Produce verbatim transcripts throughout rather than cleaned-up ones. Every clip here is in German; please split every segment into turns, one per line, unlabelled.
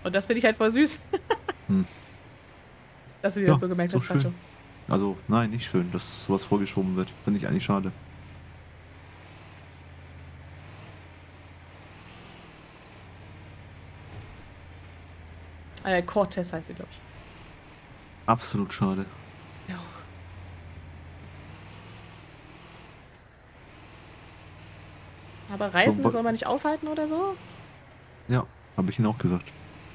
Und das finde ich halt voll süß.
Hm.
Dass du dir
Ja,
das so gemerkt
so
hast, Pacho.
schön. Also, nein, nicht schön, dass sowas vorgeschoben wird. Finde ich eigentlich schade.
Äh, Cortez heißt sie, glaube ich.
Absolut schade.
Ja. Aber Reisende
Aber-
soll man nicht aufhalten oder so?
Ja, habe ich Ihnen auch gesagt.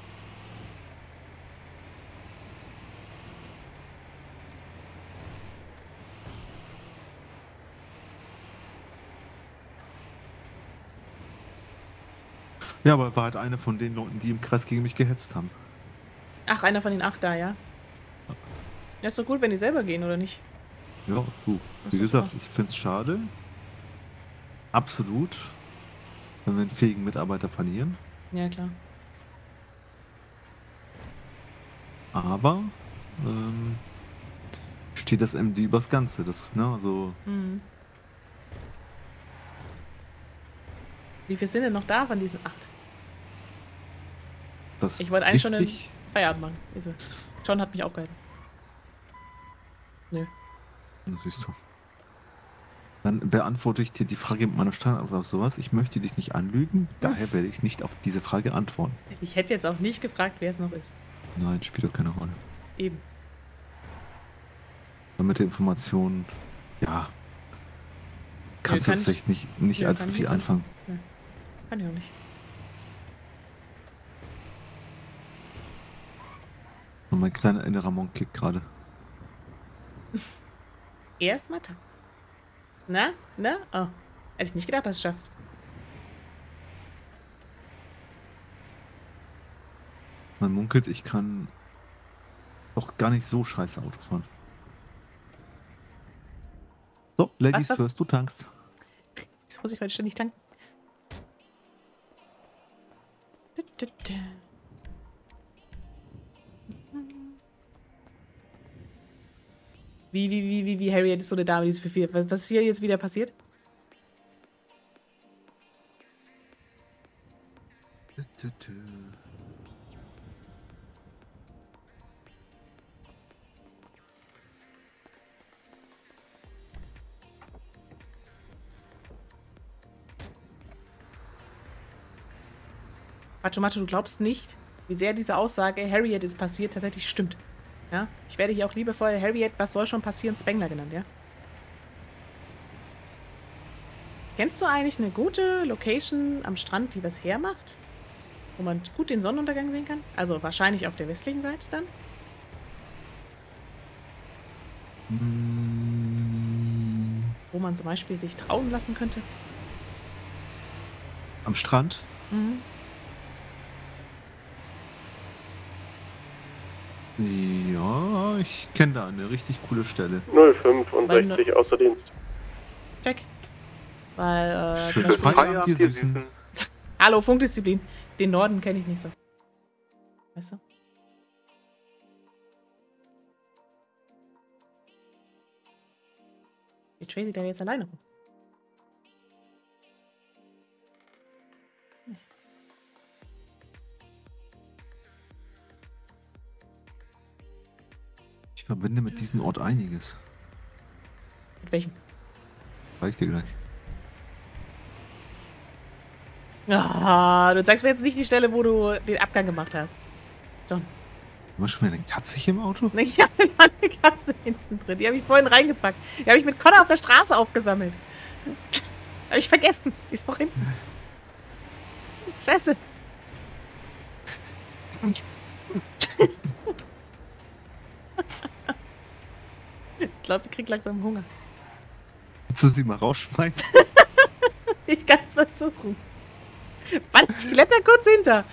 Ja, aber war halt eine von den Leuten, die im Kreis gegen mich gehetzt haben.
Ach, einer von den acht da, ja? Ja, ist doch gut, wenn die selber gehen, oder nicht?
Ja, du,
Das
wie
ist
gesagt,
super.
ich finde es schade. Absolut. Wenn wir einen fähigen Mitarbeiter verlieren.
Ja, klar.
Aber ähm, steht das M D übers Ganze. Das ist, ne, also
Mhm. Wie viel sind denn noch da von diesen acht?
das
Ich wollte eigentlich schon einen
wichtig.
Feierabend machen. Also, John hat mich aufgehalten. Nö.
Das siehst du. Dann beantworte ich dir die Frage mit meiner Standardantwort auf sowas. Ich möchte dich nicht anlügen, daher werde ich nicht auf diese Frage antworten.
Ich hätte jetzt auch nicht gefragt, wer es noch ist.
Nein, spielt doch keine Rolle.
Eben.
Und mit der Information, ja, kannst du
kann
das
ich-
echt nicht, nicht
nö,
allzu
kann ich
viel
nicht sagen.
anfangen.
Kann ich auch nicht.
Und mein kleiner innerer Monk kickt gerade.
Erstmal ta. Na? Na? Oh. Hätte ich nicht gedacht, dass du es schaffst.
Man munkelt, ich kann doch gar nicht so scheiße Auto fahren. So, Ladies
was?
first, du tankst.
Wieso muss ich heute ständig tanken? Wie, wie, wie, wie, wie, Harriet ist so eine Dame, die ist für viel. Was was ist hier jetzt wieder passiert? Macho Macho, du glaubst nicht, wie sehr diese Aussage, Harriet ist passiert, tatsächlich stimmt. Ja? Ich werde hier auch liebevoll Harriet, was soll schon passieren, Spengler genannt, ja? Kennst du eigentlich eine gute Location am Strand, die was hermacht? Wo man gut den Sonnenuntergang sehen kann? Also wahrscheinlich auf der westlichen Seite dann?
Mm,
Wo man zum Beispiel sich trauen lassen könnte?
am Strand?
Mhm.
Ja, ich kenne da eine richtig coole Stelle.
null fünfundsechzig außer Dienst.
Check. Weil, äh, zum
Schönes
Beispiel...
Feierabend, ihr Süßen.
Hallo, Funkdisziplin. Den Norden kenne ich nicht so. Weißt du? Wie Tracy da jetzt alleine rum?
Ich verbinde mit diesem Ort einiges.
Mit welchen?
Sag ich dir gleich.
Ah, du zeigst mir jetzt nicht die Stelle, wo du den Abgang gemacht hast. John.
Haben wir schon wieder eine Katze hier im Auto?
Ich habe eine Katze hinten drin. Die habe ich vorhin reingepackt. Die habe ich mit Connor auf der Straße aufgesammelt. Habe ich vergessen. Die ist noch hinten. Scheiße. Ich glaube, die kriegt langsam Hunger.
Willst du sie mal rausschmeißen?
Ich kann es versuchen. Warte, ich kletter kurz hinter.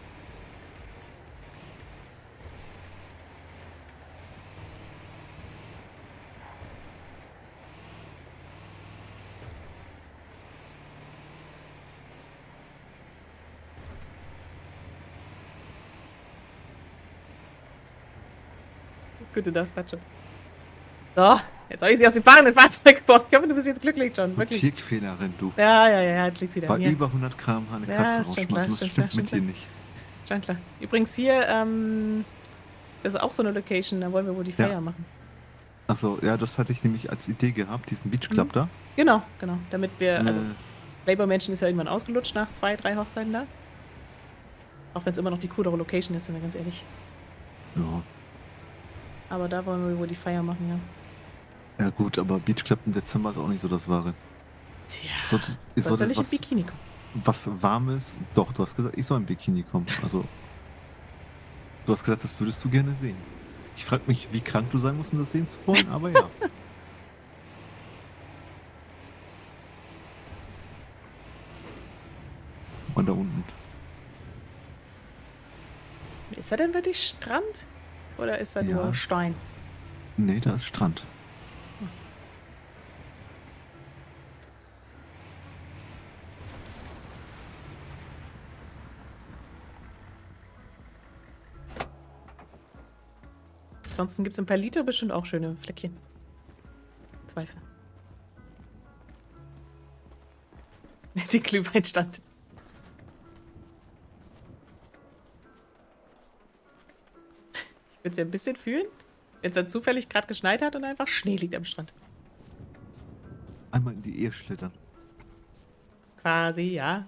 Gute Nacht, Patsche. So, jetzt habe ich sie aus dem fahrenden Fahrzeug gebracht. Ich hoffe, du bist jetzt glücklich, John. Wirklich.
Tierquälerin, du.
Ja, ja, ja, jetzt liegt's wieder
Bei
an mir.
über hundert Kilometer pro Stunde eine
Ja,
Katze
ist schon
rausschmeißen,
klar,
das
schon
stimmt
klar,
mit
schon
dir nicht.
Schon klar. Übrigens hier, ähm, das ist auch so eine Location, da wollen wir wohl die Feier
Ja.
machen.
Achso, ja, das hatte ich nämlich als Idee gehabt, diesen Beach Club
Mhm.
da.
Genau, genau. Damit wir, also
Äh,
Playboy Mansion ist ja irgendwann ausgelutscht nach zwei, drei Hochzeiten da. Auch wenn es immer noch die coolere Location ist, sind wir ganz ehrlich.
ja.
Aber da wollen wir wohl die Feier machen, ja.
Ja gut, aber Beach Club im Dezember ist auch nicht so das Wahre.
Tja,
Ich sollte, ich
sollst du
sollte
nicht im
was,
Bikini kommen.
was Warmes. Doch, du hast gesagt, ich soll im Bikini kommen. Also, du hast gesagt, das würdest du gerne sehen. Ich frage mich, wie krank du sein musst, um das sehen zu wollen, aber ja. Und da unten.
Ist da denn wirklich Strand? Oder ist da
Ja.
nur Stein?
Nee, da ist Strand.
Ansonsten gibt es in Palito bestimmt auch schöne Fleckchen. Zweifel. Die Glühweinstand. Ich würde es ja ein bisschen fühlen, wenn es dann zufällig gerade geschneit hat und einfach Schnee liegt am Strand.
Einmal in die Ehe schlittern.
Quasi, ja.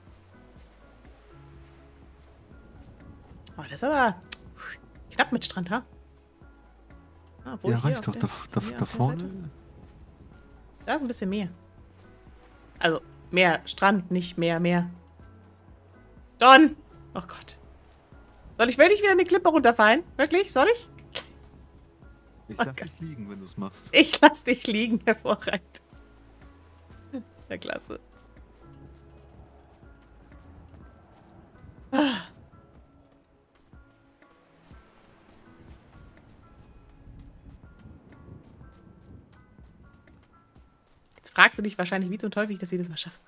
Oh, das ist aber knapp mit Strand, ha? Ah, obwohl
Ja,
hier
reicht
auf
doch.
der-
Da, da,
hier
da
auf der Seite.
vorne.
Da ist ein bisschen mehr. Also, mehr Strand, nicht mehr, mehr. Don! Oh Gott. Soll ich wirklich wieder eine Klippe runterfallen? Wirklich? Soll ich?
Ich
Oh
lass
Gott.
dich liegen, wenn du es machst.
Ich lass dich liegen, hervorragend. Ja, klasse. Ah. Jetzt fragst du dich wahrscheinlich, wie zum Teufel ich das jedes Mal schaffe.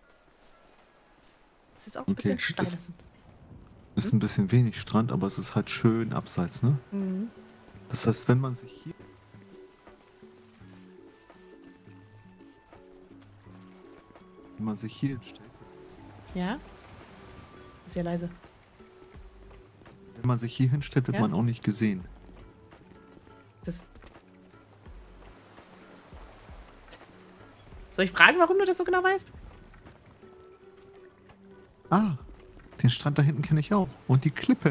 Das ist auch ein
Okay,
bisschen steiler.
das-
Sind.
Ist ein bisschen wenig Strand, aber es ist halt schön abseits, ne?
Mhm.
Das heißt, wenn man sich hier. Wenn man sich hier hinstellt.
Ja? Ist ja leise.
Wenn man sich hier hinstellt, wird
Ja?
man auch nicht gesehen.
Das. Soll ich fragen, warum du das so genau weißt?
Ah, den Strand da hinten kenne ich auch. Und die Klippe.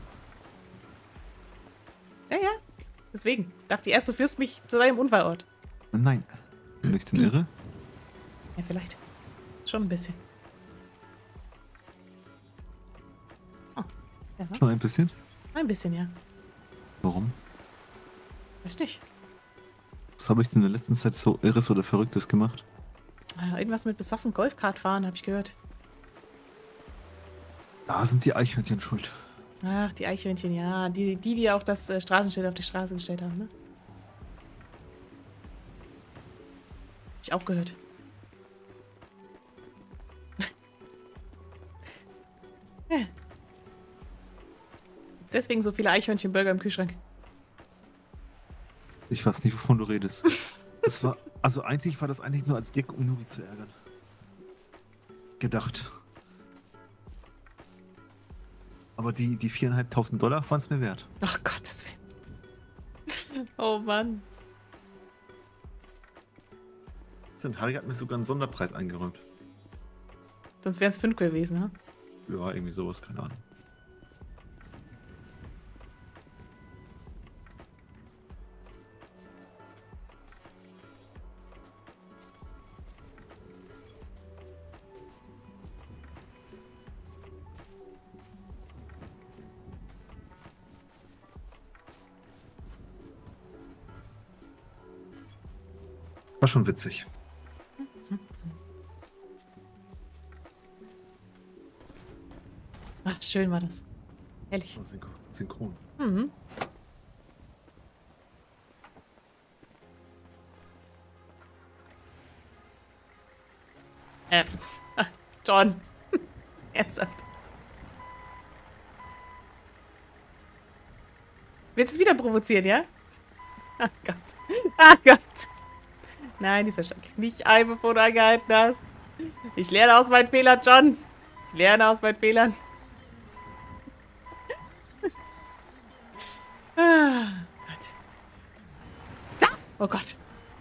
Ja, ja. Deswegen. Dachte ich erst, du führst mich zu deinem Unfallort.
Nein. Bin ich denn irre?
Ja, vielleicht. Schon ein bisschen. Oh. Ja,
Schon ein bisschen?
ein bisschen, ja.
Warum?
Weiß nicht.
Was habe ich denn in der letzten Zeit so Irres oder Verrücktes gemacht?
Äh, irgendwas mit besoffen Golfkart fahren, habe ich gehört.
Da sind die Eichhörnchen schuld.
Ach, die Eichhörnchen, ja. Die, die, die auch das äh, Straßenschild auf die Straße gestellt haben, ne? Hab ich auch gehört. Ja. Gibt's deswegen so viele Eichhörnchenburger im Kühlschrank?
Ich weiß nicht, wovon du redest. Das war, also eigentlich war das eigentlich nur als Gag, um Nuri zu ärgern. Gedacht. Aber die, die viereinhalbtausend Dollar waren es mir wert.
Ach Gottes Willen. Oh Mann.
Harry hat mir sogar einen Sonderpreis eingeräumt.
Sonst wären es fünf gewesen, ne?
Ja, irgendwie sowas, keine Ahnung. War schon witzig.
Ach, schön war das. Ehrlich.
War synch- Synchron.
Mhm. Äh. Ach, John. Ernsthaft. Willst du es wieder provozieren, ja? Ach Gott. Ach Gott. Nein, dieser Schlag. Nicht ein, bevor du angehalten hast. Ich lerne aus meinen Fehlern, John. Ich lerne aus meinen Fehlern. Ah, Gott. Ah, oh Gott.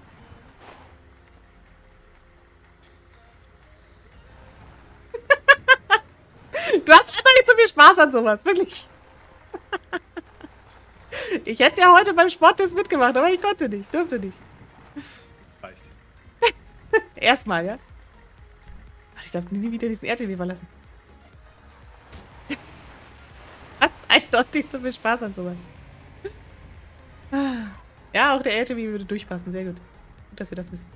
Du hast einfach nicht so viel Spaß an sowas, wirklich. Ich hätte ja heute beim Sporttest mitgemacht, aber ich konnte nicht, durfte nicht.
Reicht.
Erstmal, ja? Ich darf nie wieder diesen R T W verlassen. Hat eindeutig zu viel Spaß an sowas. Ja, auch der R T W würde durchpassen, sehr gut. Gut, dass wir das wissen.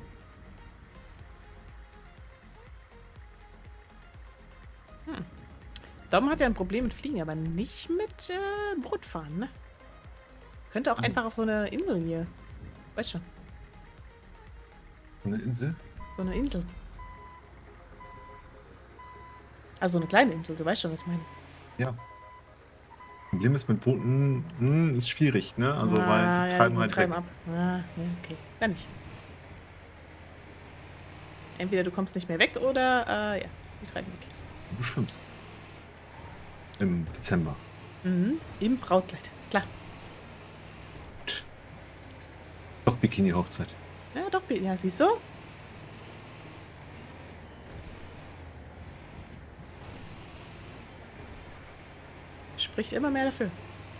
Hm. Dom hat ja ein Problem mit Fliegen, aber nicht mit äh, Bootfahren, ne? Könnte auch einfach auf so eine Insel hier. Weißt schon.
So eine Insel?
So eine Insel. Also eine kleine Insel, du weißt schon, was ich meine.
Ja. Problem ist mit Booten, hm, ist schwierig, ne? Also,
ah,
weil die
ja,
treiben
die
halt
treiben
weg.
ab. Ah, nee, okay. Gar nicht. Entweder du kommst nicht mehr weg oder, äh, ja, die treiben weg.
Du schwimmst. Im Dezember.
Mhm, im Brautkleid, klar.
Doch Bikini-Hochzeit.
Ja, doch, ja, siehst du? Spricht immer mehr dafür.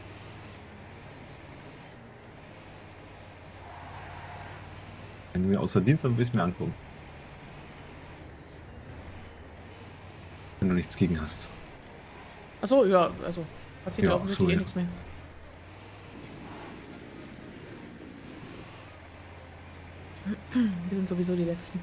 Wenn du mir außer Dienst, dann willst du mir angucken. Wenn du nichts gegen hast.
Achso, ja, also passiert ja,
Ja,
offensichtlich
so,
eh
ja.
nichts mehr. Wir sind sowieso die Letzten.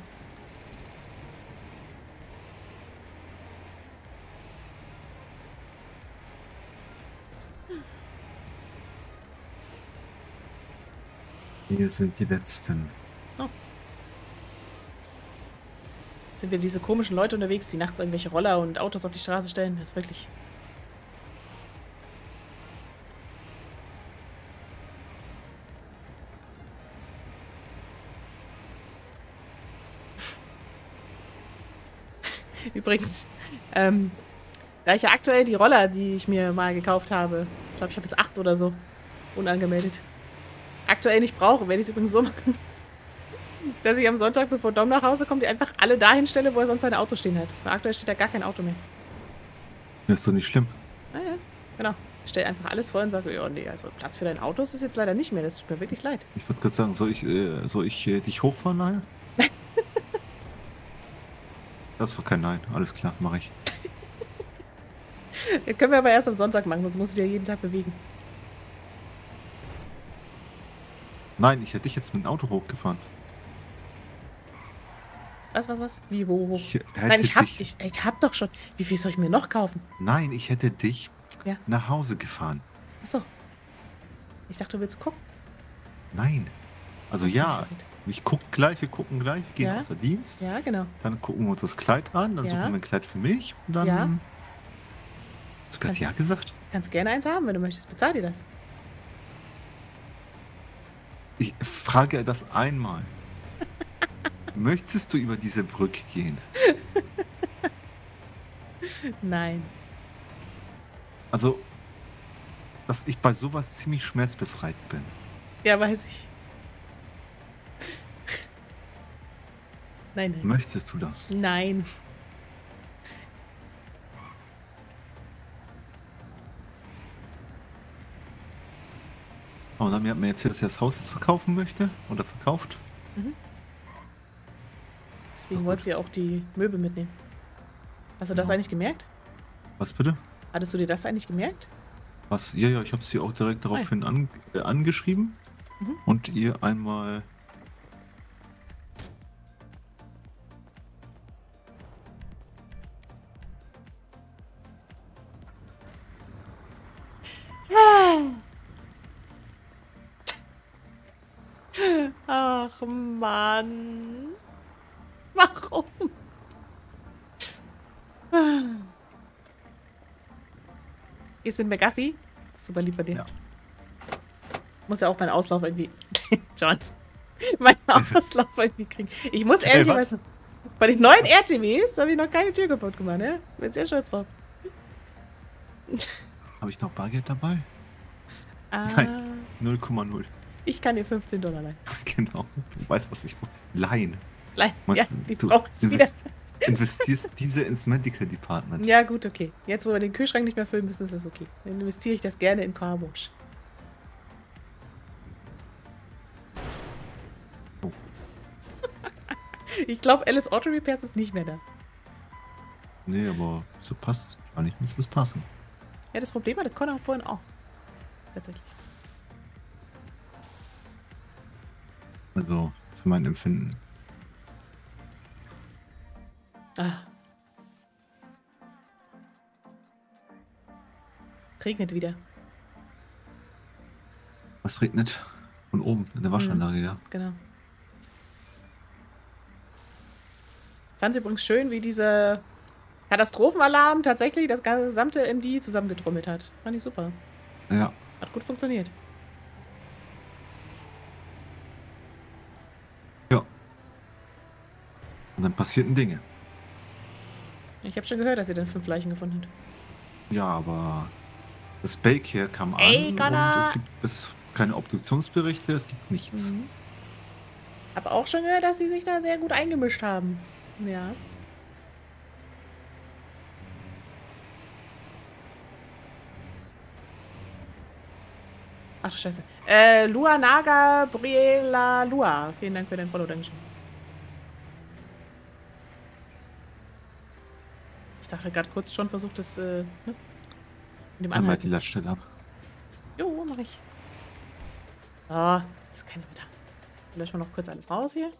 Wir sind die Letzten.
Oh. Sind wir diese komischen Leute unterwegs, die nachts irgendwelche Roller und Autos auf die Straße stellen? Das ist wirklich... Übrigens, ähm, da ich ja aktuell die Roller, die ich mir mal gekauft habe, ich glaube, ich habe jetzt acht oder so, unangemeldet, aktuell nicht brauche, werde ich es übrigens so machen, dass ich am Sonntag, bevor Dom nach Hause kommt, die einfach alle dahin stelle, wo er sonst sein Auto stehen hat. Weil aktuell steht da gar kein Auto mehr.
Das ist doch nicht schlimm.
Ah ja, genau. Ich stelle einfach alles vor und sage, ja, nee, also Platz für dein Auto ist es jetzt leider nicht mehr. Das tut mir wirklich leid.
Ich würde gerade sagen, soll ich, äh, soll ich äh, dich hochfahren nachher? Das war kein Nein. Alles klar, mache ich.
Das können wir aber erst am Sonntag machen, sonst musst du dich ja jeden Tag bewegen.
Nein, ich hätte dich jetzt mit dem Auto hochgefahren.
Was, was, was? Wie, wo, wo?
Ich hätte
Nein, ich hab,
dich,
ich, ich hab doch schon. Wie viel soll ich mir noch kaufen?
Nein, ich hätte dich
Ja.
nach Hause gefahren.
Achso. Ich dachte, du willst gucken.
Nein. Also ja, ich guck gleich, wir gucken gleich, wir gehen
Ja.
außer Dienst.
Ja, genau.
Dann gucken wir uns das Kleid an, dann
Ja.
suchen wir ein Kleid für mich und dann...
Ja.
Hast du gerade
Kannst-
ja gesagt?
Kannst gerne eins haben, wenn du möchtest. Bezahl dir das.
Ich frage das einmal. Möchtest du über diese Brücke gehen?
Nein.
Also, dass ich bei sowas ziemlich schmerzbefreit bin.
Ja, weiß ich. Nein, nein.
Möchtest du das?
Nein.
Oh, und dann hat mir erzählt, dass er das Haus jetzt verkaufen möchte oder verkauft.
Deswegen wollte sie ja auch die Möbel mitnehmen. Hast du das
Ja.
eigentlich gemerkt?
Was bitte?
Hattest du dir das eigentlich gemerkt?
Was? Ja, ja, ich habe sie auch direkt daraufhin an, äh, angeschrieben
Mhm.
und ihr einmal.
Ach Mann. Warum? Gehst mit mir Gassi? Super lieb bei dir.
Ja.
Muss ja auch meinen Auslauf irgendwie... John. Meinen Auslauf irgendwie kriegen. Ich muss ehrlicherweise... Bei den neuen R T Ws habe ich noch keine Tür kaputt gemacht, ne? Bin sehr stolz drauf.
Habe ich noch Bargeld dabei?
Ah,
Nein, null Komma null.
ich kann dir fünfzehn Dollar leihen.
Genau. Du weißt, was ich wollte. Leihen.
Leihen. Ja,
Meinst du,
die
du
brauche ich wieder.
invest investierst diese ins Medical Department.
Ja, gut, okay. Jetzt, wo wir den Kühlschrank nicht mehr füllen müssen, ist das okay. Dann investiere ich das gerne in Carwash.
Oh.
Ich glaube, Alice Auto Repairs ist nicht mehr da.
Nee, aber so passt es. Eigentlich müsste es passen.
Ja, das Problem hatte Connor vorhin auch. Tatsächlich.
Also, für mein Empfinden.
Ah. Regnet wieder.
Was regnet? Von oben, in der Waschanlage, ja.
Genau. Ich fand es übrigens schön, wie dieser Katastrophenalarm tatsächlich das gesamte M D zusammengetrommelt hat. Fand ich super.
Ja.
Hat gut funktioniert.
Ja. Und dann passierten Dinge.
Ich habe schon gehört, dass ihr dann fünf Leichen gefunden habt.
Ja, aber das Bake kam
Ey,
an
Connor!
und es gibt es keine Obduktionsberichte, es gibt nichts.
Mhm. Hab auch schon gehört, dass sie sich da sehr gut eingemischt haben. Ja. Ach du Scheiße. Äh, Lua Naga Briela Lua. Vielen Dank für dein Follow, Dankeschön. Ich dachte gerade kurz schon versucht, das, äh, ne? Mit dem
Dann halt die
Anhalten.
Leitstelle ab.
Jo, mach ich. Ah, jetzt ist keine mehr da. Löschen wir noch kurz alles raus hier.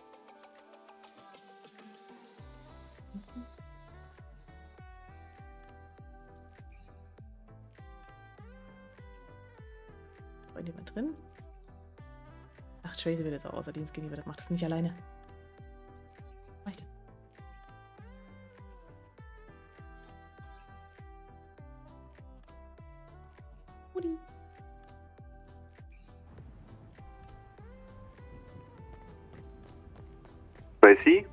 Wollen die mal drin? Ach, Tracy wird jetzt auch außer Dienst gehen, das macht das nicht alleine. Was mach ich denn? Udi.
Tracy?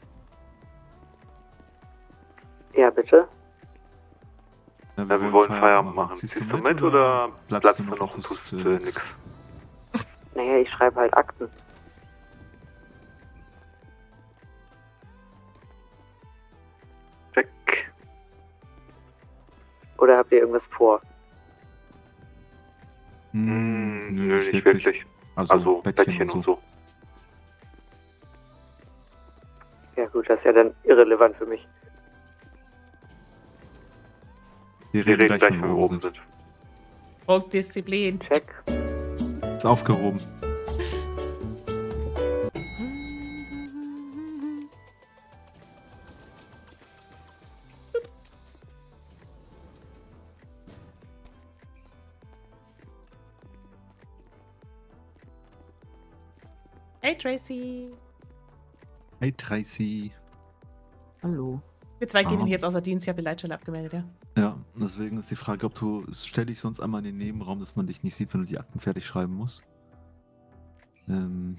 Ja, bitte?
Ja,
Ja, wir wollen Feierabend machen.
Ziehst
Ziehst du mit oder bleibst du noch und tust
tust,
äh,
äh,
nix?
Naja, ich schreibe halt Akten.
Check.
Oder habt ihr irgendwas vor?
Hm,
Nö, nicht wirklich.
Also,
Also,
Bettchen,
Bettchen
und
und
so.
so.
Ja gut, das ist ja dann irrelevant für mich.
Wir
Wir
reden,
reden gleich, wenn wir oben sind.
Punktdisziplin.
Check.
Ist aufgehoben.
Hey Tracy.
Hey Tracy.
Hallo.
Wir zwei gehen
Ah.
jetzt außer Dienst. Ich habe die Leitstelle abgemeldet, ja.
Ja, deswegen ist die Frage, ob du, stell dich sonst einmal in den Nebenraum, dass man dich nicht sieht, wenn du die Akten fertig schreiben musst. Ähm,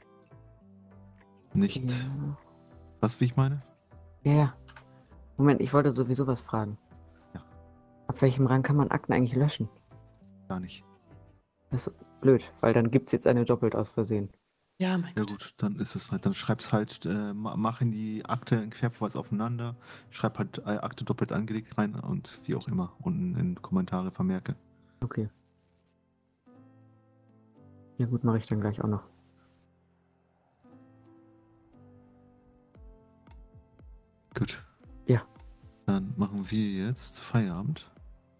nicht,
Ja.
was, wie ich meine?
Ja, ja. Moment, ich wollte sowieso was fragen.
Ja.
Ab welchem Rang kann man Akten eigentlich löschen?
Gar nicht.
Das ist blöd, weil dann gibt's jetzt eine doppelt aus Versehen.
Ja, mein
Ja
Gott.
gut, dann ist es halt, dann schreib's halt, äh, ma- mach in die Akte einen Querverweis aufeinander, schreib halt äh, Akte doppelt angelegt rein und wie auch immer, unten in Kommentare vermerke.
Okay. Ja gut, mache ich dann gleich auch noch.
Gut.
Ja.
Dann machen wir jetzt Feierabend.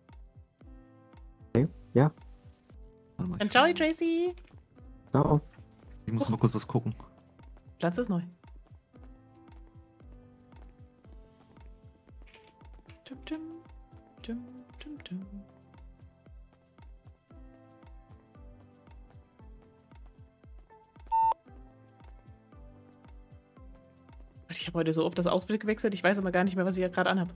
Okay, ja.
Warte mal,
Dann
ich,
ciao, Tracy.
Ciao.
ich muss mal kurz was gucken.
Platz ist neu. Tum, tum, tum, tum, tum. Ich habe heute so oft das Outfit gewechselt, ich weiß immer gar nicht mehr, was ich ja gerade anhab.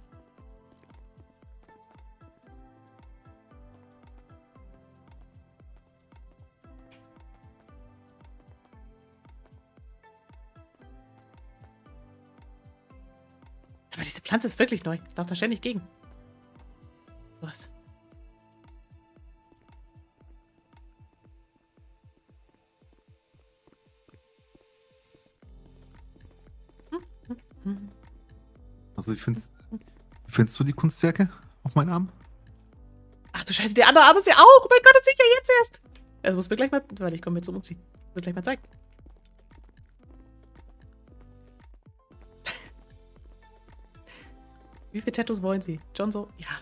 Aber diese Pflanze ist wirklich neu. Lauft da ständig gegen. Was? Hm.
Also ich find's. Findest du die Kunstwerke auf meinen Arm?
Ach du Scheiße, der andere Arm ist ja auch. Oh mein Gott, das sehe ich ja jetzt erst. Das muss mir gleich mal... Warte, ich komme jetzt zum Umziehen. Das muss gleich mal zeigen. Wie viele Tattoos wollen Sie? John so? Ja.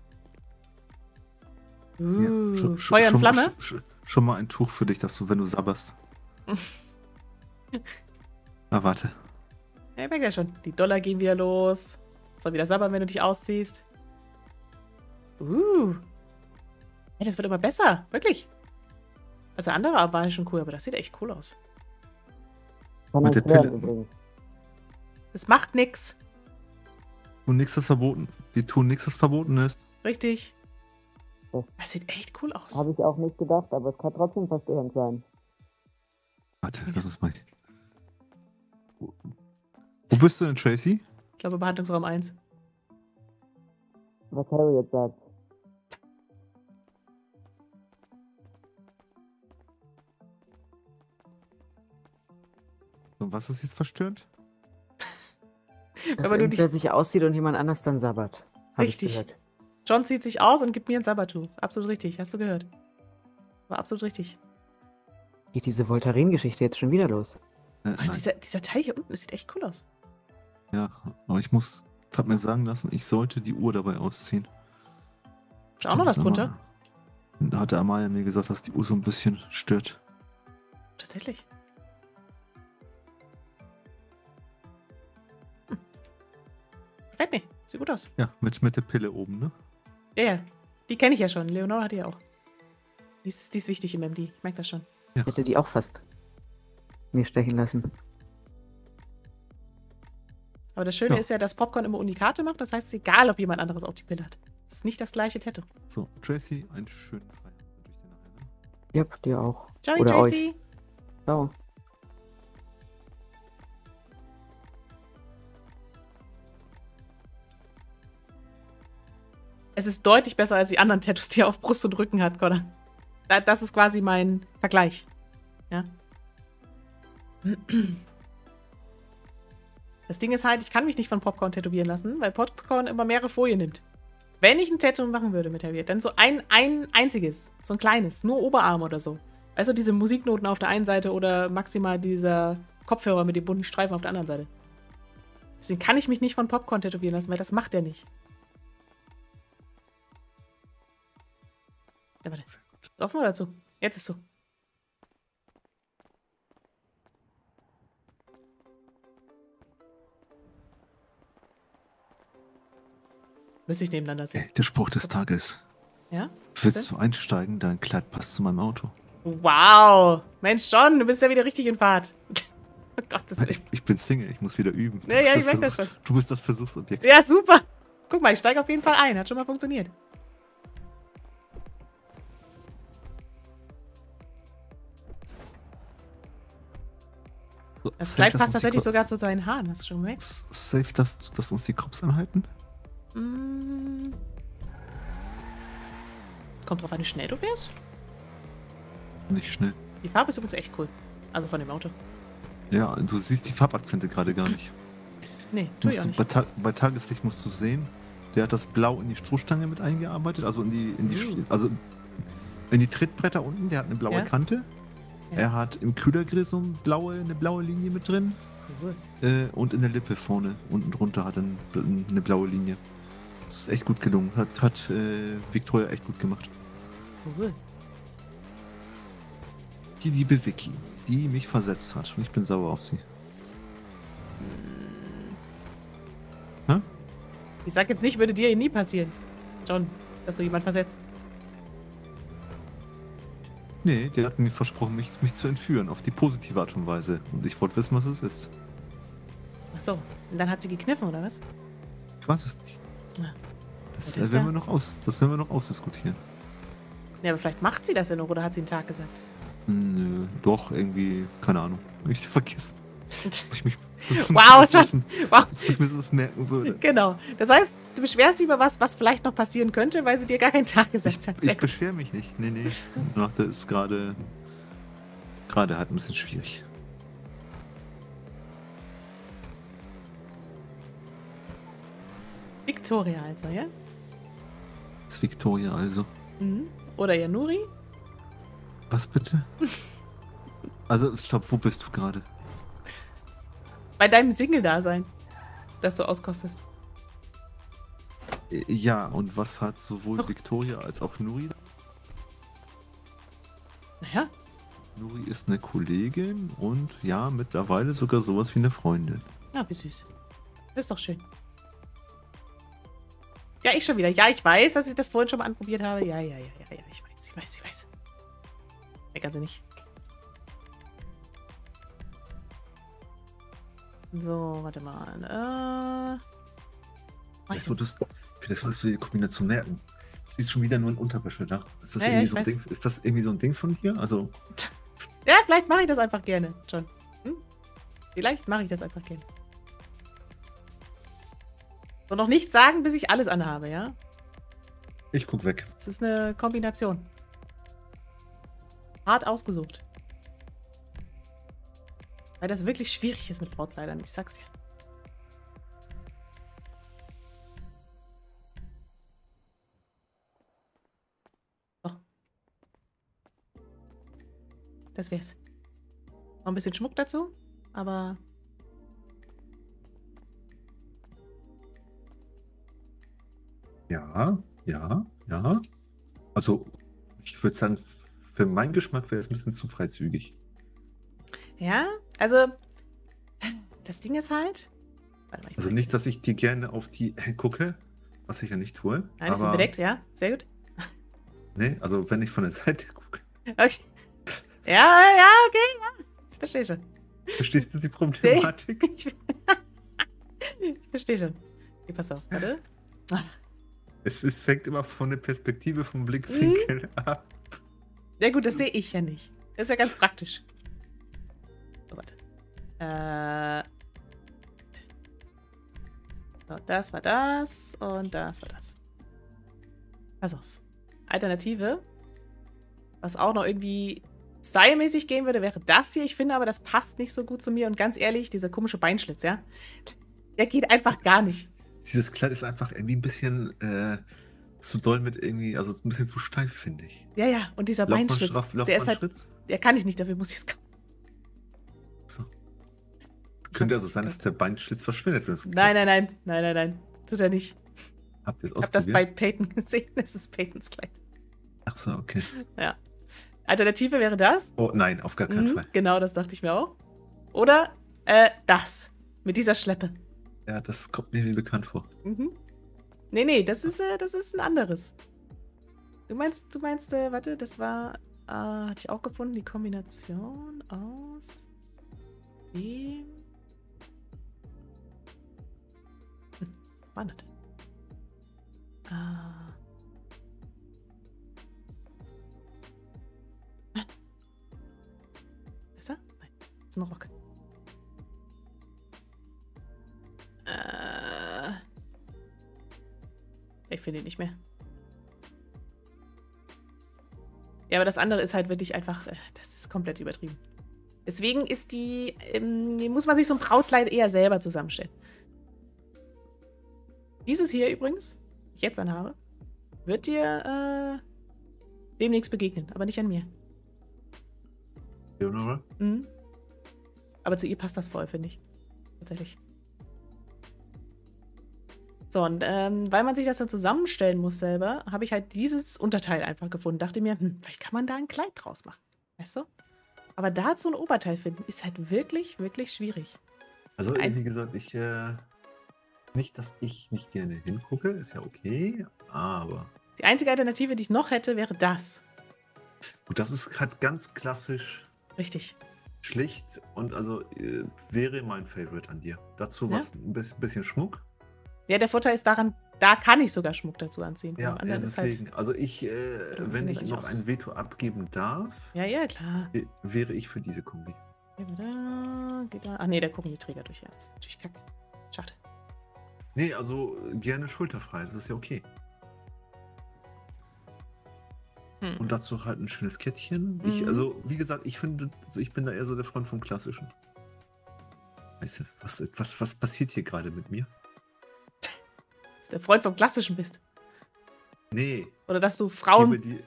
Uh,
Ja, schon,
Feuer und
schon,
Flamme?
Schon, schon mal ein Tuch für dich, dass du, wenn du sabberst. Na, warte.
Ja, ich merke ja schon. Die Dollar gehen wieder los. Soll wieder sabbern, wenn du dich ausziehst. Uh. Ja, das wird immer besser. Wirklich. Also der andere Arm war schon cool, aber das sieht echt cool aus.
Kann
Mit der
erklären
Pille.
übrigens.
Das macht nix.
Und nichts ist verboten. Wir tun nichts, was verboten ist.
Richtig.
Ja.
Das sieht echt cool aus.
Habe ich auch nicht gedacht, aber es kann trotzdem verstörend sein.
Warte, das ist mein. Wo bist du denn, Tracy?
Ich glaube, Behandlungsraum eins.
Was Harry jetzt sagt.
Und was ist jetzt verstörend?
Dass
Aber du
irgendwer
dich-
sich aussieht und jemand anders dann sabbert. Hab
Richtig.
Ich gehört.
John zieht sich aus und gibt mir ein Sabbertuch. Absolut richtig. Hast du gehört? War absolut richtig.
Geht diese Voltaren-Geschichte jetzt schon wieder los?
Äh,
Vor allem
nein.
dieser, dieser Teil hier unten, das sieht echt cool aus.
Ja, aber ich muss, hab mir sagen lassen, ich sollte die Uhr dabei ausziehen.
Ist da auch noch was
Stimmt,
drunter?
Ama- Da hatte Amalia mir gesagt, dass die Uhr so ein bisschen stört.
Tatsächlich. Hm. Gefällt mir. Sieht gut aus.
Ja, mit, mit der Pille oben, ne?
Ja, ja. Die kenne ich ja schon. Leonora hat die ja auch. Die ist, die ist wichtig im M D. Ich merke das schon.
Ich hätte die auch fast mir stechen lassen.
Aber das Schöne
Ja.
ist ja, dass Popcorn immer Unikate macht. Das heißt, es ist egal, ob jemand anderes auch die Pille hat. Es ist nicht das gleiche Tattoo.
So, Tracy, einen schönen Feierabend wünsche ich dir nachher, ne?
Ja, dir auch.
Ciao,
Oder
Tracy.
Ciao.
Es ist deutlich besser als die anderen Tattoos, die er auf Brust und Rücken hat, Connor. Da- Das ist quasi mein Vergleich. Ja. Das Ding ist halt, ich kann mich nicht von Popcorn tätowieren lassen, weil Popcorn immer mehrere Folien nimmt. Wenn ich ein Tattoo machen würde mit Harriet, dann so ein, ein einziges, so ein kleines, nur Oberarm oder so. Weißt du, diese Musiknoten auf der einen Seite oder maximal dieser Kopfhörer mit dem bunten Streifen auf der anderen Seite. Deswegen kann ich mich nicht von Popcorn tätowieren lassen, weil das macht er nicht. Ja, warte. Ist offen oder zu? Jetzt ist zu. Müsste ich nebeneinander sehen.
Ey, der Spruch des Tages.
Ja?
Willst du einsteigen? Dein Kleid passt zu meinem Auto.
Wow! Mensch, John, du bist ja wieder richtig in Fahrt. Oh Gottes
Ich,
Willen.
ich bin Single, ich muss wieder üben. Du
Ja, ja,
bist
ich merk das
Versuch-
schon.
Du bist das Versuchsobjekt.
Ja, super. Guck mal, ich steige auf jeden Fall ein. Hat schon mal funktioniert.
So,
Das
safe,
Kleid
dass
passt
uns die
tatsächlich
Cops-
sogar zu seinen Haaren. Hast du schon gemerkt?
S- Safe, dass, dass uns die Cops anhalten?
Mm. Kommt drauf an, wie schnell du fährst.
Nicht schnell.
Die Farbe ist übrigens echt cool. Also von dem Auto.
Ja, du siehst die Farbakzente gerade gar nicht.
Nee, tu ich
Musst
auch
du,
nicht.
bei, Ta bei Tageslicht musst du sehen, der hat das Blau in die Strohstange mit eingearbeitet, also in die, in die,
Mm.
also in die Trittbretter unten, der hat eine blaue
Ja.
Kante.
Ja.
Er hat im Kühlergrill so eine blaue, eine blaue Linie mit drin.
Cool.
Äh, und in der Lippe vorne, unten drunter hat er ein, eine blaue Linie. Das ist echt gut gelungen. Hat, hat äh, Victoria echt gut gemacht.
Cool.
Die liebe Vicky, die mich versetzt hat. Und ich bin sauer auf sie.
Ich sag jetzt nicht, würde dir nie passieren, John, dass du jemand versetzt.
Nee, der hat mir versprochen, mich, mich zu entführen. Auf die positive Art und Weise. Und ich wollte wissen, was es ist.
Ach so. Und dann hat sie gekniffen, oder was?
Ich weiß es nicht.
Ja.
Das,
Ja, das
äh, werden
ja-
wir noch aus, das werden wir noch ausdiskutieren.
Ja, aber vielleicht macht sie das ja noch, oder hat sie einen Tag gesagt?
Nö, doch, irgendwie, keine Ahnung. Hab ich vergessen. Ob ich mich
Wow, John. Wow.
Als ob ich mir sowas merken würde.
Genau. Das heißt, du beschwerst dich über was, was vielleicht noch passieren könnte, weil sie dir gar keinen Tag gesagt
Ich,
hat. Sehr
ich
gut.
beschwere mich nicht. Nee, nee. Ich dachte, ist gerade. Gerade halt ein bisschen schwierig.
Victoria also, ja?
Das ist Victoria also.
Mhm. Oder Januri?
Was bitte? Also, stopp, wo bist du gerade?
Bei deinem Single-Dasein, das du auskostest.
Äh, Ja, und was hat sowohl
Ach.
Victoria als auch Nuri?
Naja,
Nuri ist eine Kollegin und ja, mittlerweile sogar sowas wie eine Freundin.
na, wie süß. Ist doch schön. Ja, ich schon wieder. Ja, ich weiß, dass ich das vorhin schon mal anprobiert habe. Ja, ja, ja, ja, ja. Ich weiß, ich weiß, ich weiß. Meckern Sie nicht. So, warte mal. Äh.
Weißt du, das, vielleicht solltest du die Kombination merken. Sie ist schon wieder nur ein Unterwäschedach. Ist das,
Ja, ja,
irgendwie
ich
so ein
weiß.
Ding, ist das irgendwie so ein Ding von dir? Also,
Ja, vielleicht mache ich das einfach gerne, John. Hm? Vielleicht mache ich das einfach gerne. So, noch nichts sagen, bis ich alles anhabe, ja?
ich guck weg.
Es ist eine Kombination. Hart ausgesucht. Weil das wirklich schwierig ist mit Brautkleidern, ich sag's dir. So. Das wär's. Noch ein bisschen Schmuck dazu, aber...
Ja, ja, ja. Also, ich würde sagen, für meinen Geschmack wäre es ein bisschen zu freizügig.
Ja, also... Das Ding ist halt... Warte mal, ich
Also nicht, dass ich dir gerne auf die gucke, was ich ja nicht tue.
Nein, die sind bedeckt, ja. Sehr gut.
Nee, also wenn ich von der Seite gucke.
Okay. Ja, ja, okay, ja. Ich verstehe schon.
Verstehst du die Problematik?
Ich, ich verstehe schon. Okay, pass auf, warte. Ach.
Es, ist, hängt immer von der Perspektive, vom Blickwinkel
Mhm.
ab.
Ja gut, das sehe ich ja nicht. Das ist ja ganz praktisch. So, warte. Äh. So, das war das und das war das. Pass auf. Alternative, was auch noch irgendwie stylmäßig gehen würde, wäre das hier. Ich finde aber, das passt nicht so gut zu mir. Und ganz ehrlich, dieser komische Beinschlitz, ja, der geht einfach gar nicht.
Dieses Kleid ist einfach irgendwie ein bisschen äh, zu doll mit irgendwie, also ein bisschen zu steif, finde ich.
Ja, ja, und dieser
Laufbahn-
Beinschlitz,
Lauf-
der ist halt,
Laufbahnschritz?
der kann ich nicht, dafür muss ich es kaufen.
So. Könnte also sein, dass der Beinschlitz verschwindet, wenn du es
Nein, nein, nein, nein, nein, nein, tut er nicht.
Habt ihr es
Ich habe das
ausprobiert?
bei Peyton gesehen, das ist Peytons Kleid.
Ach so, okay.
Ja. Alternative wäre das.
Oh nein, auf gar keinen
Mhm,
Fall.
genau, das dachte ich mir auch. Oder äh, das. Mit dieser Schleppe.
Ja, das kommt mir wie bekannt vor.
Mhm. Nee, nee, das ist, äh, das ist ein anderes. Du meinst, du meinst, äh, warte, das war, äh, hatte ich auch gefunden, die Kombination aus dem... Hm, war nicht. Ah. Ist er? Nein, das ist ein Rock. Äh, ich finde ihn nicht mehr. Ja, aber das andere ist halt wirklich einfach, äh, das ist komplett übertrieben. Deswegen ist die, ähm, muss man sich so ein Brautkleid eher selber zusammenstellen. Dieses hier übrigens, die ich jetzt anhabe, wird dir äh, demnächst begegnen, aber nicht an mir.
Leonora?
Mhm. Aber zu ihr passt das voll, finde ich. Tatsächlich. So, und ähm, weil man sich das dann zusammenstellen muss selber, habe ich halt dieses Unterteil einfach gefunden. Dachte mir, hm, vielleicht kann man da ein Kleid draus machen. Weißt du? Aber da so ein Oberteil finden, ist halt wirklich, wirklich schwierig.
Also,
Ein-
wie gesagt, ich, äh, nicht, dass ich nicht gerne hingucke, ist ja okay, aber
Die einzige Alternative, die ich noch hätte, wäre das.
gut, das ist halt ganz klassisch
Richtig.
schlicht und also äh, wäre mein Favorite an dir. Dazu
Ja?
was, ein bis- bisschen Schmuck.
Ja, der Vorteil ist daran, da kann ich sogar Schmuck dazu anziehen.
Ja,
Beim
ja
anderen ist halt,
deswegen. Also ich, äh,
sieht
wenn
das
ich
eigentlich
noch
aus?
ein Veto abgeben darf,
ja, ja, klar.
äh, wäre ich für diese Kombi.
Geht da, geht da. Ach nee, da gucken die Träger durch. Ja, das ist natürlich kacke. Schade.
Nee, also äh, gerne schulterfrei, das ist ja okay.
Hm.
Und dazu halt ein schönes Kettchen. Ich,
Mhm.
also, wie gesagt, ich finde, also ich bin da eher so der Freund vom Klassischen. Weißt du, was, was, was passiert hier gerade mit mir?
Dass du der Freund vom Klassischen bist.
Nee.
Oder dass du
Gebe
Frauen...
die.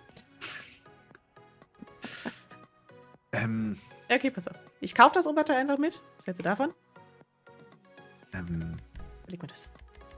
ähm,
Ja, okay, pass auf. Ich kaufe das Oberteil einfach mit. Was hältst du davon?
ähm,
Überleg mir das.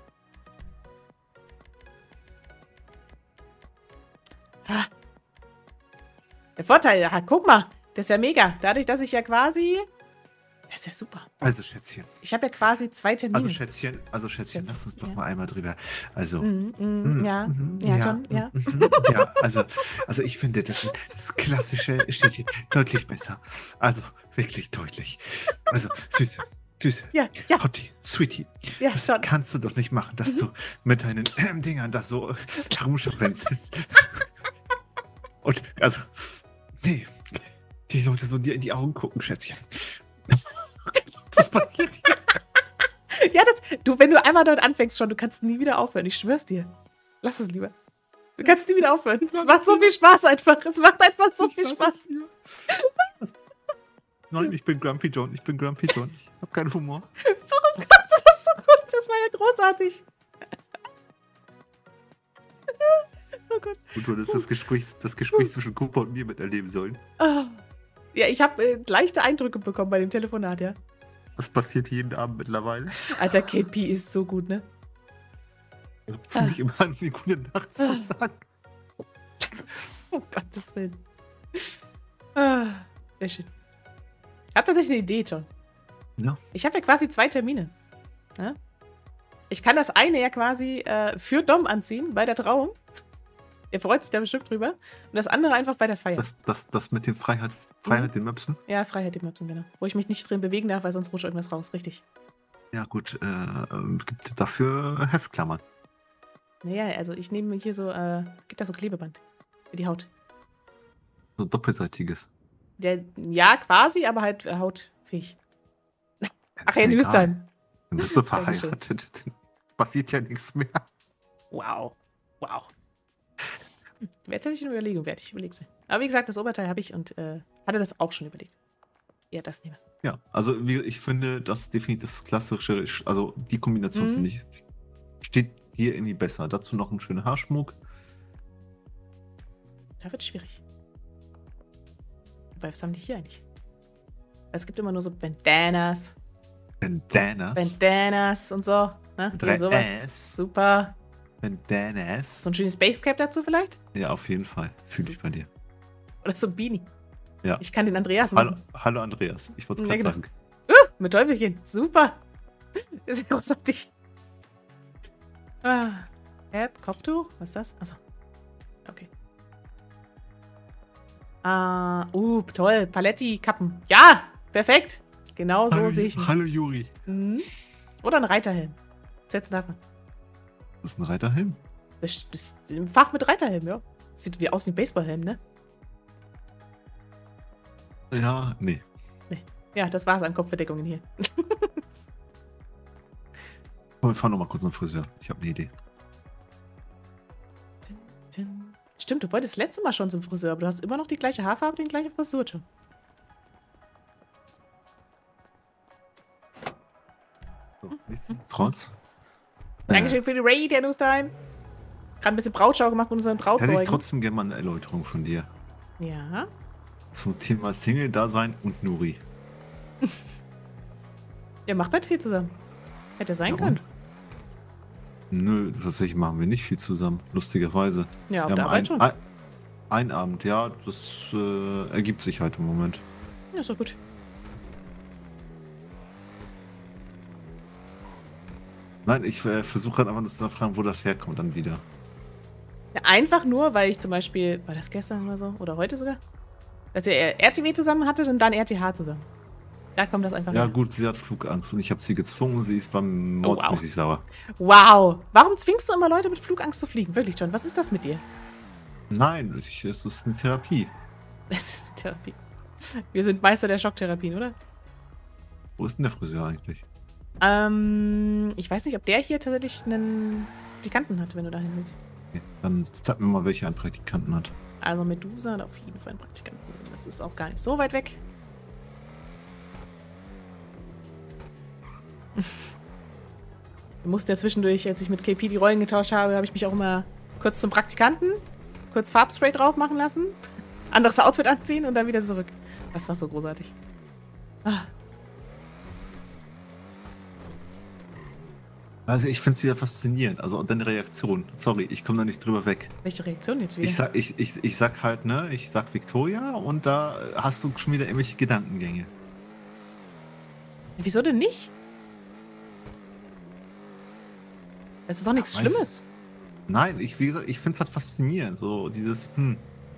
Ah. Der Vorteil, ja, guck mal, das ist ja mega. Dadurch, dass ich ja quasi... Das ist ja super.
also, Schätzchen.
Ich habe ja quasi zwei Termine.
Also, Schätzchen, also, Schätzchen,
Schätzchen,
lass uns doch
ja.
mal einmal drüber. Also.
Mm, mm,
mm,
ja,
mhm,
ja, John, ja.
mhm, ja, also, also ich finde, das, das klassische steht hier deutlich besser. Also, wirklich deutlich. Also, Süße, Süße.
Ja, ja,
Hottie, Sweetie.
ja,
Das
John.
kannst du doch nicht machen, dass du mit deinen äh, Dingern das so rumschwänzest. Und, also, nee. Die Leute so dir in die Augen gucken, Schätzchen. Was passiert hier?
Ja, das, du, wenn du einmal damit anfängst schon, du kannst nie wieder aufhören. Ich schwör's dir. Lass es lieber. Du kannst nie wieder aufhören. Es macht so viel Spaß einfach. Es macht einfach so viel Spaß.
Nein, ich bin Grumpy John. Ich bin Grumpy John. Ich hab keinen Humor.
Warum kannst du das so gut? Das war ja großartig. Oh Gott.
Und du hättest das Gespräch, das Gespräch zwischen Cooper und mir miterleben sollen.
Oh. Ja, ich habe äh, leichte Eindrücke bekommen bei dem Telefonat, ja.
Das passiert jeden Abend mittlerweile.
Alter, K P ist so gut, ne?
Für mich immer eine gute Nacht zu sagen.
Um Gottes Willen. Ah, sehr schön. Ich habe tatsächlich eine Idee, John.
Ja.
Ich habe ja quasi zwei Termine. Ja? Ich kann das eine ja quasi äh, für Dom anziehen bei der Trauung. Er freut sich da bestimmt drüber. Und das andere einfach bei der Feier.
Das, das, das mit dem Freiheit, Freiheit
Mhm.
den Möpsen?
Ja, Freiheit im Möpsen, genau. Wo ich mich nicht drin bewegen darf, weil sonst rutscht irgendwas raus. Richtig.
Ja gut, äh, ähm, gibt dafür Heftklammern.
Naja, also ich nehme hier so, äh, gibt da so Klebeband für die Haut.
So doppelseitiges.
Der, ja, quasi, aber halt äh, hautfähig. Ach,
Ist
Herr
egal.
Nüstern.
Dann bist du
Dankeschön.
verheiratet. Passiert ja nichts mehr.
Wow. Wow. Hm, Jetzt hätte ich eine Überlegung wert. Ich überleg's mir. Aber wie gesagt, das Oberteil habe ich und äh, hatte das auch schon überlegt. Ja, das nehme.
Ja, also wie, ich finde, das definitiv das klassische, also die Kombination
Mhm.
finde ich, steht dir irgendwie besser. Dazu noch ein schöner Haarschmuck.
Da wird schwierig. Wobei, was haben die hier eigentlich? Es gibt immer nur so Bandanas.
Bandanas.
Bandanas und so. Ne?
Mit
Hier
drei
sowas.
S.
Super.
Bandanas.
So ein schönes Basecap dazu vielleicht?
Ja, auf jeden Fall. Fühle ich bei dir.
Oder so ein Beanie.
Ja.
Ich kann den Andreas
Hallo,
machen.
hallo Andreas. Ich wollte es
Ja,
gerade
genau.
sagen.
Uh, mit Teufelchen. Super. Das ist ja großartig. Ah. Cap, Kopftuch? Was ist das? Achso. Okay. Ah, uh, toll. Paletti-Kappen. Ja, perfekt. Genau so
hallo,
sehe ich mich.
Hallo Juri.
Mhm. Oder ein Reiterhelm. Setzen davon.
Das ist ein Reiterhelm.
Das ist im Fach mit Reiterhelm, ja. Sieht wie aus wie ein Baseballhelm, ne?
Ja, nee.
Ja, das war's an Kopfverdeckungen hier.
Komm, wir fahren noch mal kurz zum Friseur. Ich habe eine Idee.
Stimmt, du wolltest das letzte Mal schon zum Friseur, aber du hast immer noch die gleiche Haarfarbe, die gleiche Frisur schon.
So, nichtsdestotrotz.
Dankeschön für die Raid, Herr Nustime. Gerade ein bisschen Brautschau gemacht mit unseren
Äh, hätte ich
Trauzeugen.
trotzdem gerne mal eine Erläuterung von dir.
Ja.
Zum Thema Single-Dasein und Nuri.
Ihr macht halt viel zusammen. Hätte sein
Ja,
können.
und? Nö, tatsächlich machen wir nicht viel zusammen, lustigerweise.
Ja, auf
Wir
der
haben
Arbeit
ein,
schon.
ein, ein Abend, ja, das äh, ergibt sich halt im Moment.
Ja, ist doch gut.
Nein, ich äh, versuche halt einfach nur zu fragen, wo das herkommt dann wieder.
Ja, einfach nur, weil ich zum Beispiel, war das gestern oder so? Oder heute sogar? Dass ihr R T W zusammen hattet und dann R T H zusammen. Da kommt das einfach
Ja
her.
gut, sie hat Flugangst und ich habe sie gezwungen, sie ist beim
Oh, wow.
mordsmäßig sauer.
Wow. Warum zwingst du immer Leute mit Flugangst zu fliegen? Wirklich, John. Was ist das mit dir?
Nein, ich, es ist eine Therapie.
Es ist eine Therapie. Wir sind Meister der Schocktherapien, oder?
Wo ist denn der Friseur eigentlich?
Ähm, ich weiß nicht, ob der hier tatsächlich einen Praktikanten hat, wenn du dahin willst.
Okay, dann zeig mir mal, welche einen Praktikanten hat.
Also Medusa hat auf jeden Fall einen Praktikanten. Das ist auch gar nicht so weit weg. Ich musste ja zwischendurch, als ich mit K P die Rollen getauscht habe, habe ich mich auch immer kurz zum Praktikanten, kurz Farbspray drauf machen lassen, anderes Outfit anziehen und dann wieder zurück. Das war so großartig. Ah.
Also ich finde es wieder faszinierend. Also und deine Reaktion. Sorry, ich komme da nicht drüber weg.
Welche Reaktion jetzt wieder?
Ich sag, ich, ich, ich sag halt, ne, ich sag Victoria und da hast du schon wieder irgendwelche Gedankengänge.
Wieso denn nicht? Es ist doch nichts
Ja, weiß-
Schlimmes.
Nein, ich, wie gesagt, ich finde es halt faszinierend. So dieses, hm.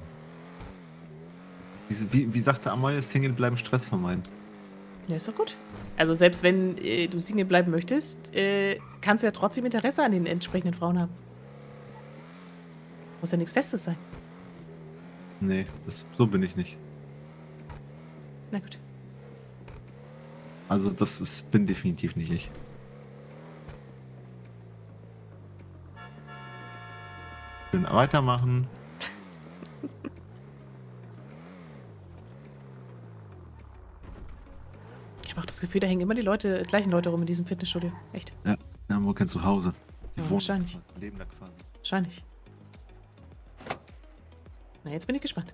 Diese, wie, wie sagte Amalia, Single bleiben, Stress vermeiden.
Ja, ist doch gut. Also selbst wenn äh, du Single bleiben möchtest, äh, kannst du ja trotzdem Interesse an den entsprechenden Frauen haben. Muss ja nichts Festes sein.
Nee, das, so bin ich nicht.
Na gut.
Also das ist, bin definitiv nicht ich. Können weitermachen.
Ich habe auch das Gefühl, da hängen immer die Leute, gleichen Leute rum in diesem Fitnessstudio. Echt.
Ja, wir haben wohl kein Zuhause. Die
Ja,
wohnen
wahrscheinlich.
da, leben da quasi.
Wahrscheinlich. Na, jetzt bin ich gespannt.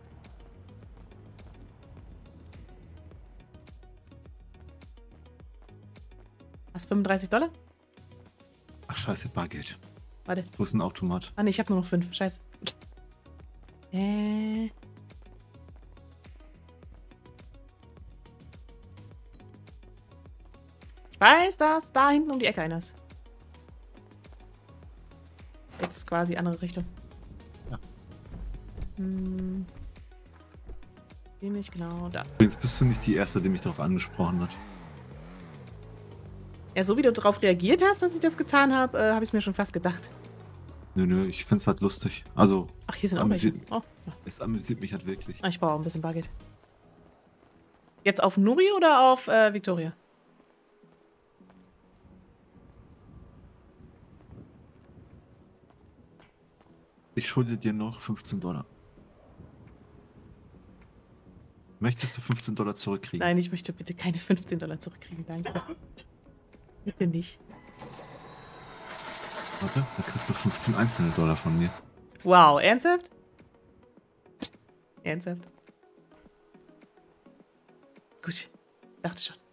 Was, fünfunddreißig Dollar?
Ach scheiße, Bargeld.
Warte.
Wo ist ein Automat?
Ah, ne, ich habe nur noch fünf. Scheiße. Äh. Ich weiß, dass da hinten um die Ecke einer ist. Jetzt quasi andere Richtung.
Ja.
Hm. Ziemlich genau da.
Übrigens bist du nicht die Erste, die mich darauf angesprochen hat.
Ja, so wie du darauf reagiert hast, dass ich das getan habe, äh, habe ich es mir schon fast gedacht.
Nö, nö, ich find's halt lustig. Also,
Ach, hier sind
es
auch welche.
amüsiert,
Oh, ja.
es amüsiert mich halt wirklich.
Ah, ich brauche auch ein bisschen Bargeld. Jetzt auf Nuri oder auf äh, Victoria?
Ich schulde dir noch fünfzehn Dollar. Möchtest du fünfzehn Dollar zurückkriegen?
Nein, ich möchte bitte keine fünfzehn Dollar zurückkriegen, danke. Bitte nicht.
Warte, da kriegst du fünfzehn einzelne Dollar von mir.
Wow, ernsthaft? Ernsthaft? Gut, dachte schon.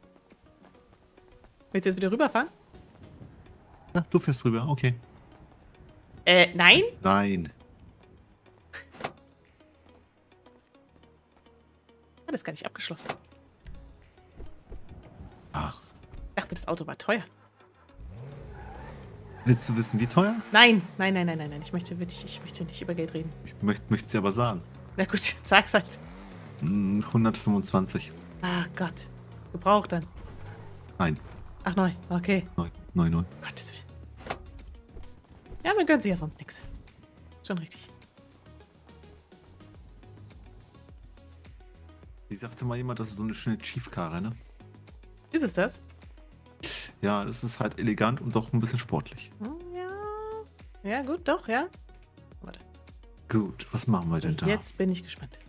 Willst du jetzt wieder rüberfahren?
Ja, du fährst rüber, okay.
Äh, nein?
Nein.
Ah, das ist gar nicht abgeschlossen.
Ach,
Ich dachte, das Auto war teuer.
willst du wissen, wie teuer?
Nein, nein, nein, nein, nein, nein. Ich möchte wirklich, ich möchte nicht über Geld reden.
Ich möchte es dir aber sagen.
Na gut, sag's halt.
Hm, hundertfünfundzwanzig.
Ach Gott. Gebraucht dann.
Nein,
Ach, neu. Okay.
neun, neun, neun.
Gottes Willen. Ja, man gönnt sich ja sonst nichts. Schon richtig.
Wie sagte mal jemand, das ist so eine schöne Chief-Karre, ne?
Ist es das?
Ja, das ist halt elegant und doch ein bisschen sportlich.
Hm, ja. Ja, gut, doch, ja. Warte.
Gut, was machen wir denn da?
Jetzt bin ich gespannt.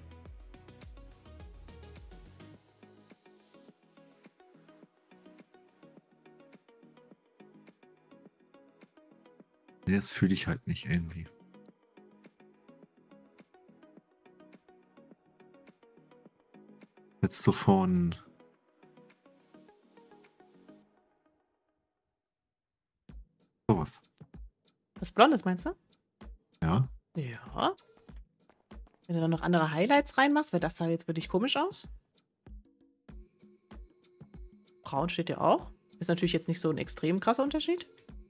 Nee, das fühle ich halt nicht irgendwie. Jetzt so von... Sowas.
Was Blondes meinst du?
Ja.
Ja. Wenn du dann noch andere Highlights reinmachst, wäre das da jetzt wirklich komisch aus. Braun steht ja auch. Ist natürlich jetzt nicht so ein extrem krasser Unterschied.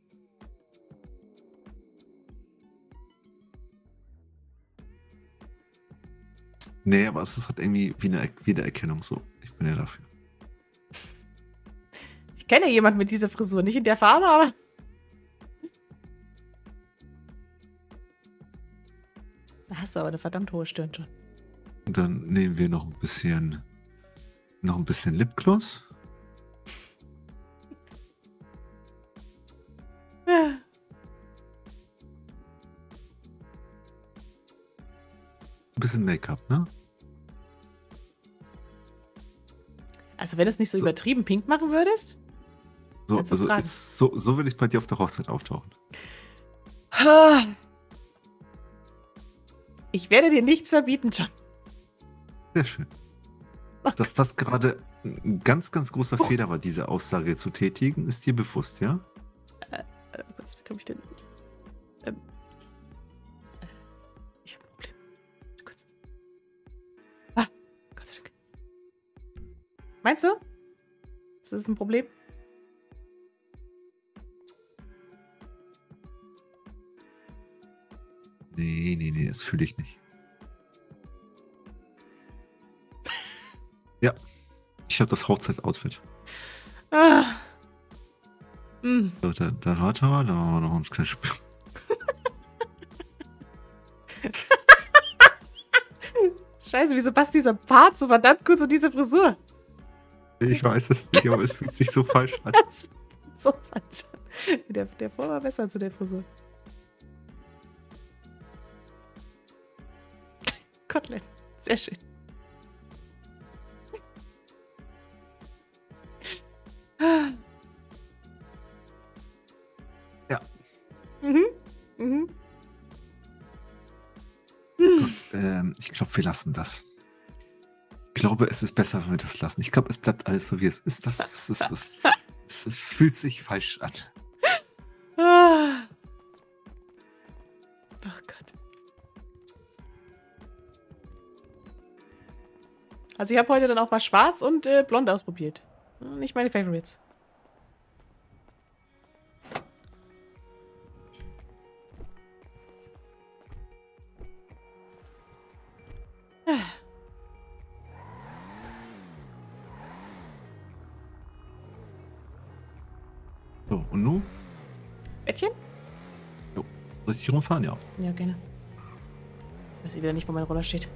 Nee, aber es ist halt irgendwie wie eine Wiedererkennung so. Ich bin ja dafür.
Ich kenne ja jemanden mit dieser Frisur. Nicht in der Farbe, aber... Da hast du aber eine verdammt hohe Stirn schon.
Und dann nehmen wir noch ein bisschen... Noch ein bisschen Lipgloss.
Ja.
Ein bisschen Make-up, ne?
Also wenn du es nicht so,
So.
übertrieben pink machen würdest,
So,
Kannst du's
also
tragen?
jetzt, so, so will ich bei dir auf der Hochzeit auftauchen.
Ich werde dir nichts verbieten, John.
Sehr schön. Dass das gerade ein ganz, ganz großer Fehler war, diese Aussage zu tätigen, ist dir bewusst, ja?
Äh, was bekomme ich denn? Ähm, äh, ich habe ein Problem. Warte kurz. Ah, Gott sei Dank. Meinst du? Ist das ein Problem?
Nee, nee, nee, das fühle ich nicht. Ja, ich habe das Hochzeitsoutfit.
Ah. Mm.
So, da, da warte mal, da machen wir noch ein kleines Spiel.
Scheiße, wieso passt dieser Part so verdammt gut zu dieser Frisur?
Ich weiß es nicht, aber es fühlt sich so falsch an.
Das ist so falsch. Der, der vor war besser zu der Frisur. Kotelett. Sehr schön.
Ja.
Mhm. Mhm.
Gut, ähm, ich glaube, wir lassen das. Ich glaube, es ist besser, wenn wir das lassen. Ich glaube, es bleibt alles so, wie es ist. Das, das, das, das, das, das fühlt sich falsch an.
Ah. Oh Gott. Also ich habe heute dann auch mal schwarz und äh, blond ausprobiert. Nicht meine Favorites.
So, und nun?
Bettchen?
Soll ich hier rumfahren? Ja.
Ja, gerne. Ich weiß eh wieder nicht, wo mein Roller steht.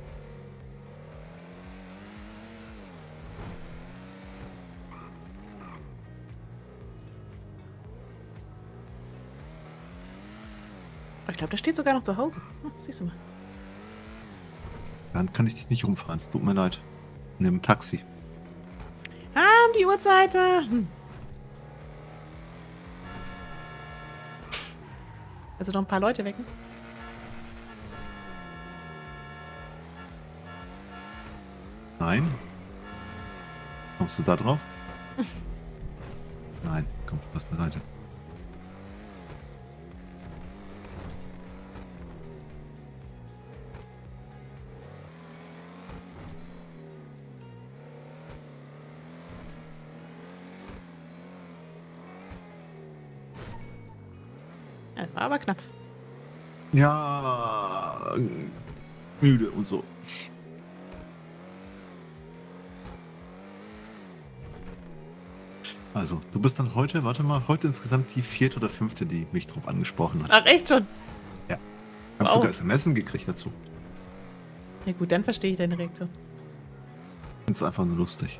Ich glaube, der steht sogar noch zu Hause. Hm, siehst du mal.
Dann kann ich dich nicht rumfahren. Es tut mir leid. Nimm ein Taxi.
Ah, um die Uhrzeit. äh, Hm. Also noch ein paar Leute wecken.
Nein. Kommst du da drauf? Nein, komm, Spaß beiseite.
Ja, war aber knapp.
Ja, müde und so. Also, du bist dann heute, warte mal, heute insgesamt die vierte oder fünfte, die mich drauf angesprochen hat.
Ach, echt schon?
Ja. Hab
Wow.
sogar S M S gekriegt dazu.
Ja gut, dann verstehe ich deine Reaktion.
Find's einfach nur lustig.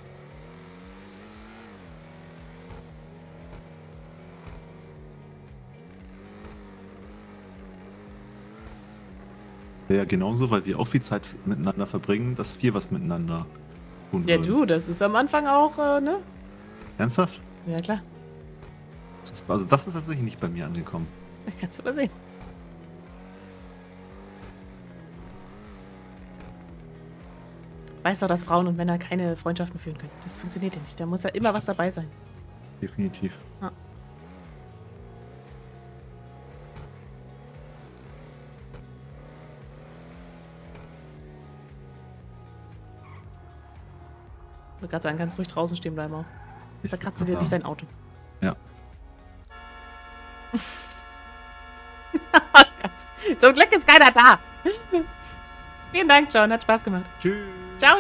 Wäre ja genauso, weil wir auch viel Zeit miteinander verbringen, dass wir was miteinander tun
Ja
würden.
du, das ist am Anfang auch, äh, ne?
Ernsthaft?
Ja klar.
Das ist, also das ist tatsächlich nicht bei mir angekommen.
Kannst du mal sehen. Weißt doch, dass Frauen und Männer keine Freundschaften führen können. Das funktioniert ja nicht. Da muss ja immer was dabei sein.
Definitiv.
Ja. Ich wollte gerade sagen, kannst ruhig draußen stehen bleiben auch.
Ich
Zerkratzt
würd
dir
mal
nicht
sagen.
dein Auto.
Ja.
Oh Gott. Zum Glück ist keiner da. Vielen Dank, John. Hat Spaß gemacht.
Tschüss.
Ciao.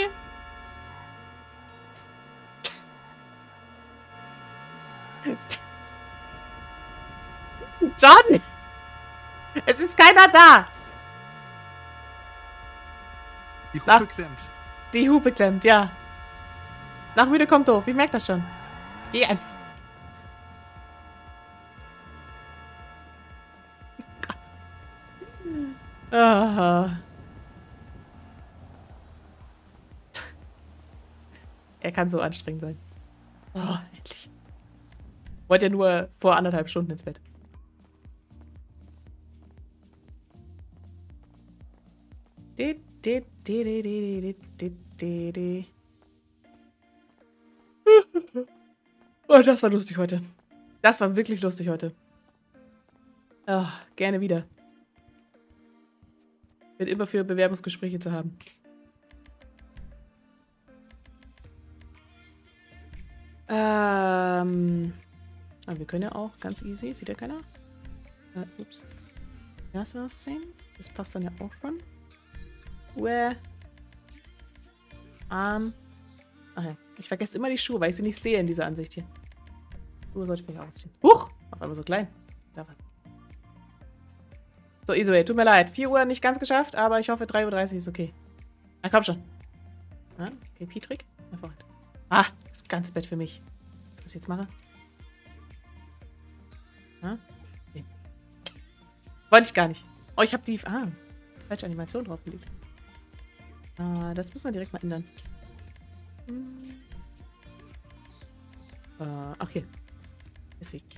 John! Es ist keiner da!
Die
Ach.
Hupe klemmt.
Die Hupe klemmt, ja. Nach müde kommt doof. Ich merke das schon. Geh einfach. Gott. Ah. Er kann so anstrengend sein. Oh, endlich. Wollte ja nur vor anderthalb Stunden ins Bett. Di, di, di, di, di, di, di, di. Oh, das war lustig heute. Das war wirklich lustig heute. Oh, gerne wieder. Bin immer für Bewerbungsgespräche zu haben. Ähm. Aber wir können ja auch ganz easy. Sieht ja keiner? Äh, ups. Das aussehen. Das passt dann ja auch schon. Uäh. Arm. Ach ja. Ich vergesse immer die Schuhe, weil ich sie nicht sehe in dieser Ansicht hier. Schuhe sollte ich vielleicht ausziehen. Huch! Auf einmal so klein. Da war. So, Isue, tut mir leid. vier Uhr nicht ganz geschafft, aber ich hoffe, drei Uhr dreißig ist okay. Na, komm schon. Ja, K P-Trick. Hervorragend. Ah, das ganze Bett für mich. Was ich jetzt mache? Ja? Okay. Wollte ich gar nicht. Oh, ich habe die... Ah, falsche Animation draufgelegt. Ah, das müssen wir direkt mal ändern. Hm. Ah, okay. Deswegen.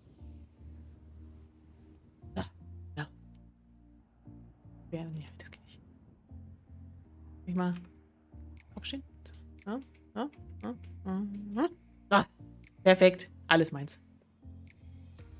Ja, ja. Ja, nee, das geht nicht. Kann ich mal aufstehen? So, so, so, so, so. Ah, perfekt. Alles meins.